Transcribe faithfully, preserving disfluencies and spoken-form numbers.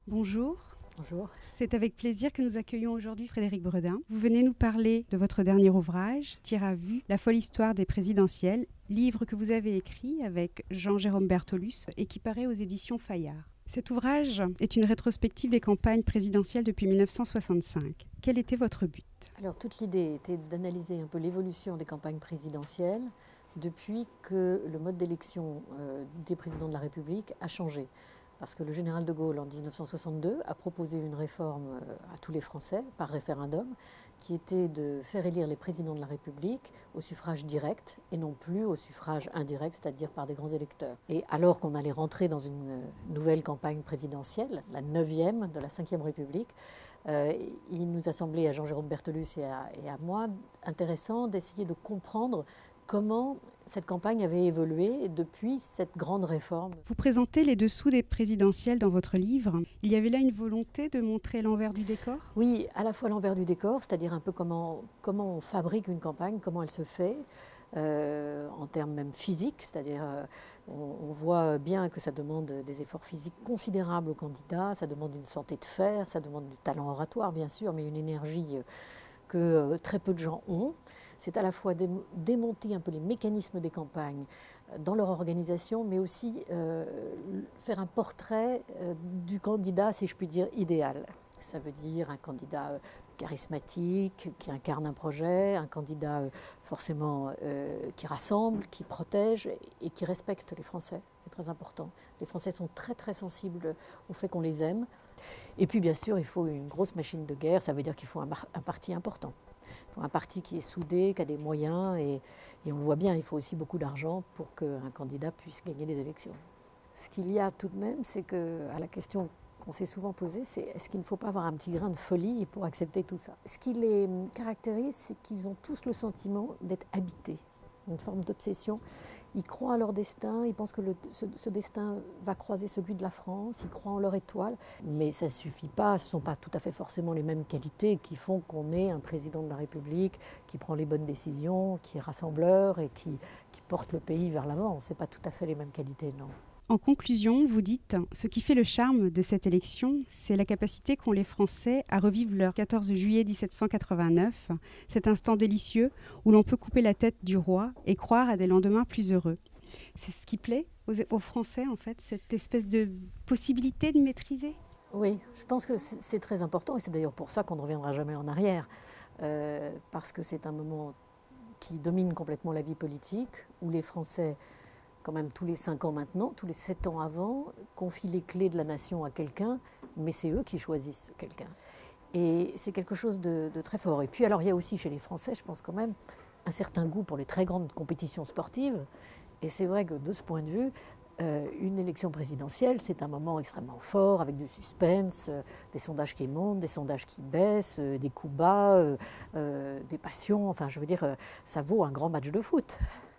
Bonjour. Bonjour. C'est avec plaisir que nous accueillons aujourd'hui Frédéric Bredin. Vous venez nous parler de votre dernier ouvrage, Tir à vue, la folle histoire des présidentielles, livre que vous avez écrit avec Jean-Jérôme Bertolus et qui paraît aux éditions Fayard. Cet ouvrage est une rétrospective des campagnes présidentielles depuis mille neuf cent soixante-cinq. Quel était votre but? Alors toute l'idée était d'analyser un peu l'évolution des campagnes présidentielles depuis que le mode d'élection euh, des présidents de la République a changé. Parce que le général de Gaulle, en mille neuf cent soixante-deux, a proposé une réforme à tous les Français, par référendum, qui était de faire élire les présidents de la République au suffrage direct et non plus au suffrage indirect, c'est-à-dire par des grands électeurs. Et alors qu'on allait rentrer dans une nouvelle campagne présidentielle, la neuvième de la cinquième République, euh, il nous a semblé, à Jean-Jérôme Bertolus et à, et à moi, intéressant d'essayer de comprendre comment cette campagne avait évolué depuis cette grande réforme. Vous présentez les dessous des présidentielles dans votre livre. Il y avait là une volonté de montrer l'envers du décor? Oui, à la fois l'envers du décor, c'est-à-dire un peu comment, comment on fabrique une campagne, comment elle se fait, euh, en termes même physiques, c'est-à-dire euh, on, on voit bien que ça demande des efforts physiques considérables aux candidats, ça demande une santé de fer, ça demande du talent oratoire bien sûr, mais une énergie que euh, très peu de gens ont. C'est à la fois démonter un peu les mécanismes des campagnes dans leur organisation, mais aussi euh, faire un portrait euh, du candidat, si je puis dire, idéal. Ça veut dire un candidat euh, charismatique, qui incarne un projet, un candidat euh, forcément euh, qui rassemble, qui protège et qui respecte les Français. C'est très important. Les Français sont très très sensibles au fait qu'on les aime. Et puis bien sûr, il faut une grosse machine de guerre, ça veut dire qu'il faut un, un parti important. Il faut un parti qui est soudé, qui a des moyens, et, et on le voit bien, il faut aussi beaucoup d'argent pour qu'un candidat puisse gagner les élections. Ce qu'il y a tout de même, c'est qu'à la question qu'on s'est souvent posée, c'est est-ce qu'il ne faut pas avoir un petit grain de folie pour accepter tout ça? Ce qui les caractérise, c'est qu'ils ont tous le sentiment d'être habités, une forme d'obsession. Ils croient à leur destin, ils pensent que le, ce, ce destin va croiser celui de la France, ils croient en leur étoile, mais ça ne suffit pas, ce ne sont pas tout à fait forcément les mêmes qualités qui font qu'on est un président de la République qui prend les bonnes décisions, qui est rassembleur et qui, qui porte le pays vers l'avant. Ce n'est pas tout à fait les mêmes qualités, non. En conclusion, vous dites « Ce qui fait le charme de cette élection, c'est la capacité qu'ont les Français à revivre leur quatorze juillet mille sept cent quatre-vingt-neuf, cet instant délicieux où l'on peut couper la tête du roi et croire à des lendemains plus heureux. » C'est ce qui plaît aux, aux Français, en fait, cette espèce de possibilité de maîtriser? Oui, je pense que c'est très important et c'est d'ailleurs pour ça qu'on ne reviendra jamais en arrière, euh, parce que c'est un moment qui domine complètement la vie politique, où les Français, quand même tous les cinq ans maintenant, tous les sept ans avant, confient les clés de la nation à quelqu'un, mais c'est eux qui choisissent quelqu'un. Et c'est quelque chose de, de très fort. Et puis alors il y a aussi chez les Français, je pense quand même, un certain goût pour les très grandes compétitions sportives. Et c'est vrai que de ce point de vue, euh, une élection présidentielle, c'est un moment extrêmement fort, avec du suspense, euh, des sondages qui montent, des sondages qui baissent, euh, des coups bas, euh, euh, des passions. Enfin, je veux dire, euh, ça vaut un grand match de foot.